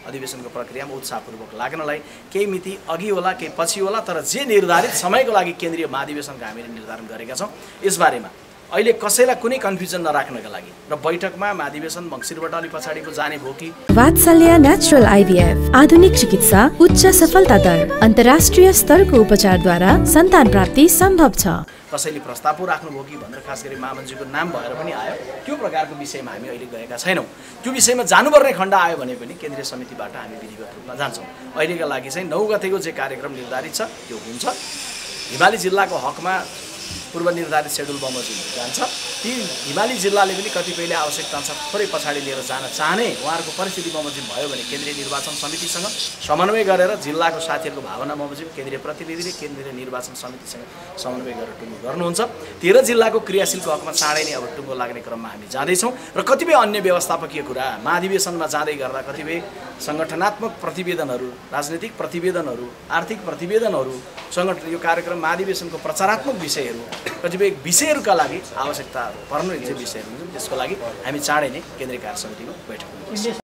अधिवेशनको प्रक्रियामा उत्साहपूर्वक लाग्नलाई केही मिति अघि होला केही पछि होला, तर जे निर्धारित समयको लागि केन्द्रीय महाधिवेशनको हामीले निर्धारण गरेका छौँ। यसबारेमा अहिले कसैलाई कुनै कन्फ्युजन नराख्नका लागि र बैठकमा महाधिवेशन मङ्सिरबाट अलि पछाडिको जाने भयो कि वात्सल्य नेचुरल आइभीएफ आधुनिक चिकित्सा, उच्च सफलता दर, अन्तर्राष्ट्रिय स्तरको उपचारद्वारा सन्तान प्राप्ति सम्भव छ। कसैले प्रस्ताव पो राख्नुभयो कि भनेर खास गरी महामन्त्रीको नाम भएर पनि आयो। त्यो प्रकारको विषयमा हामी अहिले गएका छैनौँ। त्यो विषयमा जानुपर्ने खण्ड आयो भने पनि केन्द्रीय समितिबाट हामी विधिवत रूपमा जान्छौँ। अहिलेका लागि चाहिँ 9 गतेको जे कार्यक्रम निर्धारित छ त्यो हुन्छ। हिमाली जिल्लाको हकमा पूर्व निर्धारित सेड्युल बमोजिम जान्छ। ती हिमाली जिल्लाले पनि कतिपयले आवश्यकता अनुसार थोरै पछाडि लिएर जान चाहने उहाँहरूको परिस्थिति बमोजिम भयो भने केन्द्रीय निर्वाचन समितिसँग समन्वय गरेर जिल्लाको साथीहरूको भावना बमोजिम केन्द्रीय प्रतिनिधिले केन्द्रीय निर्वाचन समितिसँग समन्वय गरेर टुङ्गो गर्नुहुन्छ। 13 जिल्लाको क्रियाशीलको हकमा चाँडै नै अब टुङ्गो लाग्ने क्रममा हामी जाँदैछौँ र कतिपय अन्य व्यवस्थापकीय कुरा महाधिवेशनमा जाँदै गर्दा कतिपय सङ्गठनात्मक प्रतिवेदनहरू, राजनीतिक प्रतिवेदनहरू, आर्थिक प्रतिवेदनहरू, सङ्गठन यो कार्यक्रम महाधिवेशनको प्रचारात्मक विषयहरू, कतिपय विषयहरूका लागि आवश्यकताहरू पर्ने जे विषयहरू हुन्छ त्यसको लागि हामी चाँडै नै केन्द्रीय कार्य समितिको बैठक गर्छौँ।